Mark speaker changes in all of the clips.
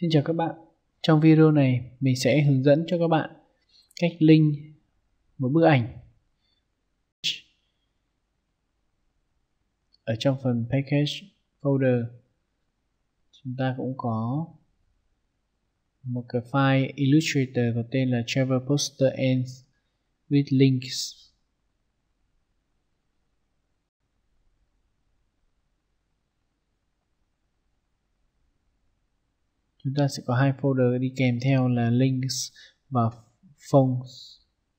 Speaker 1: Xin chào các bạn. Trong video này mình sẽ hướng dẫn cho các bạn cách link một bức ảnh ở trong phần package folder. Chúng ta cũng có một cái file Illustrator có tên là Travel Poster Ends with Links. Chúng ta sẽ có hai folder đi kèm theo là Links và Fonts.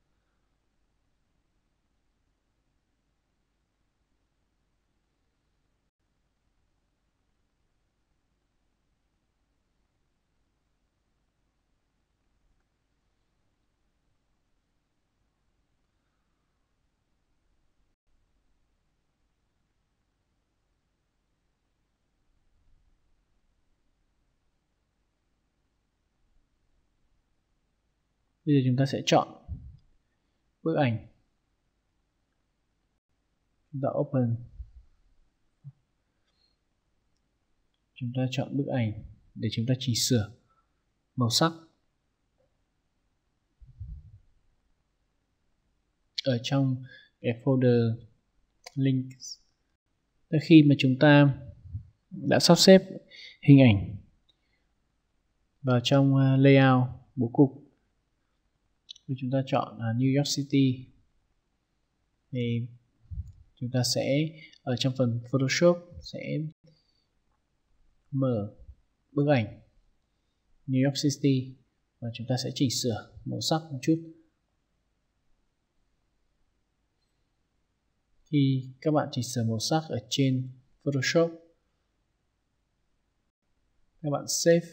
Speaker 1: Bây giờ chúng ta sẽ chọn bức ảnh. Chúng ta open. Chúng ta chọn bức ảnh để chúng ta chỉnh sửa màu sắc. Ở trong cái folder links, khi mà chúng ta đã sắp xếp hình ảnh vào trong layout bố cục, chúng ta chọn New York City thì chúng ta sẽ ở trong phần Photoshop sẽ mở bức ảnh New York City và chúng ta sẽ chỉnh sửa màu sắc một chút. Khi các bạn chỉnh sửa màu sắc ở trên Photoshop, các bạn save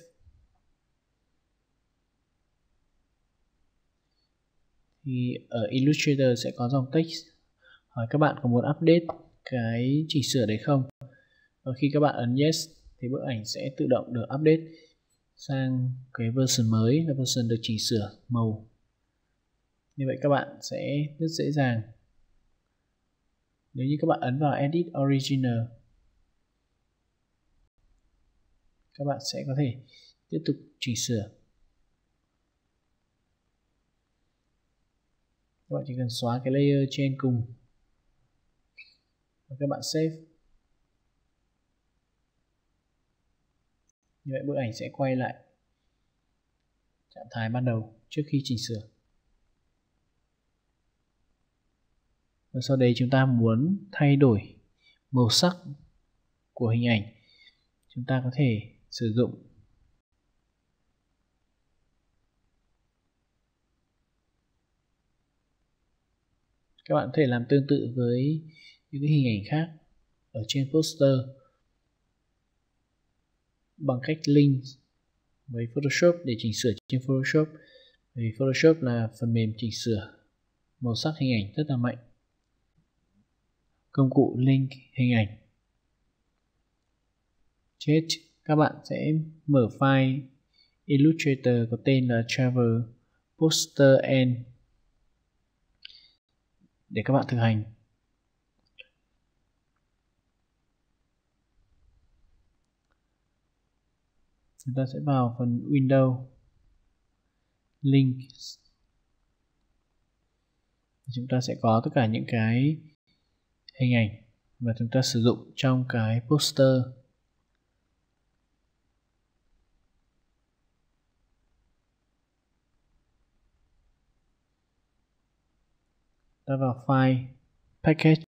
Speaker 1: thì ở Illustrator sẽ có dòng text hỏi các bạn có muốn update cái chỉnh sửa đấy không. Và khi các bạn ấn yes thì bức ảnh sẽ tự động được update sang cái version mới, là version được chỉnh sửa màu. Như vậy các bạn sẽ rất dễ dàng. Nếu như các bạn ấn vào Edit Original, các bạn sẽ có thể tiếp tục chỉnh sửa. Các bạn chỉ cần xóa cái layer trên cùng và các bạn save. Như vậy bức ảnh sẽ quay lại trạng thái ban đầu trước khi chỉnh sửa. Và sau đấy chúng ta muốn thay đổi màu sắc của hình ảnh, chúng ta có thể sử dụng các bạn có thể làm tương tự với những cái hình ảnh khác ở trên poster bằng cách link với Photoshop để chỉnh sửa trên Photoshop. Vì Photoshop là phần mềm chỉnh sửa màu sắc hình ảnh rất là mạnh. Công cụ link hình ảnh. Chết, các bạn sẽ mở file Illustrator có tên là Travel Poster End để các bạn thực hành. Chúng ta sẽ vào phần Window, Links. Chúng ta sẽ có tất cả những cái hình ảnh mà chúng ta sử dụng trong cái poster. Ta vào file, Package,